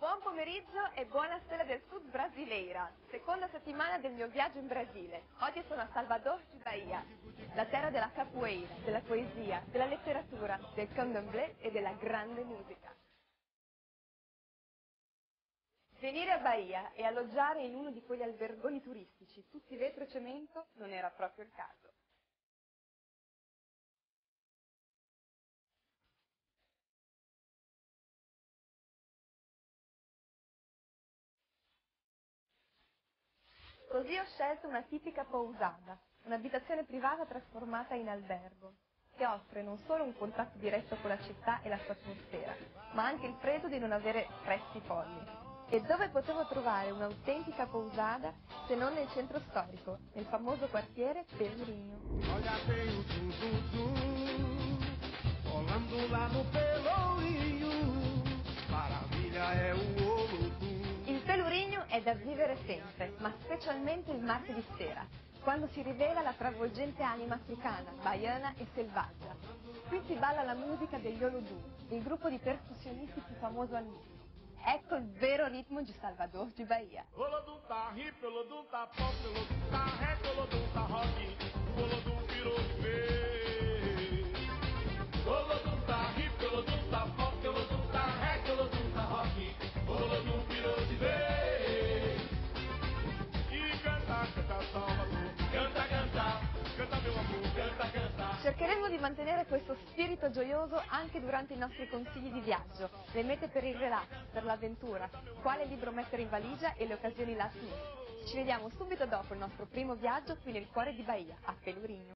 Buon pomeriggio e buonasera del Sud Brasileira, seconda settimana del mio viaggio in Brasile. Oggi sono a Salvador de Bahia, la terra della capoeira, della poesia, della letteratura, del candomblé e della grande musica. Venire a Bahia e alloggiare in uno di quegli albergoni turistici, tutti vetro e cemento, non era proprio il caso. Così ho scelto una tipica pousada, un'abitazione privata trasformata in albergo, che offre non solo un contatto diretto con la città e la sua atmosfera, ma anche il pregio di non avere prezzi folli. E dove potevo trovare un'autentica pousada se non nel centro storico, nel famoso quartiere Pelourinho. Olha bem o zum zum zum, rolando lá no Pelourinho, maravilha é o Olodum. Il Pelourinho è da vivere sempre, ma specialmente il martedì sera, quando si rivela la travolgente anima africana, baiana e selvaggia. Qui si balla la musica degli Olodum, il gruppo di percussionisti più famoso al mondo. Ecco il vero ritmo di Salvador de Bahia. Olodum tá hip, Olodum tá pop, Olodum tá rap, Olodum tá rock, o Olodum virou de vez. Olodum tá hip, Olodum tá pop, Olodum tá rap, Olodum tá rock, o Olodum virou de vez. E canta, canta Salvador, canta, canta, canta meu amor, canta, canta. Cercheremo di mantenere questo spirito gioioso anche durante i nostri consigli di viaggio, le mete per il relax, per l'avventura, quale libro mettere in valigia e le occasioni last minute. Ci vediamo subito dopo il nostro primo viaggio qui nel cuore di Bahia, a Pelourinho.